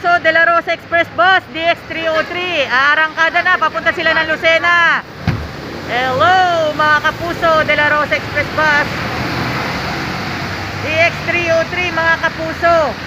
Kapuso de la Rosa Express Bus DX303. Aarangkada na, papunta sila ng Lucena. Hello mga Kapuso de la Rosa Express Bus DX303 mga Kapuso.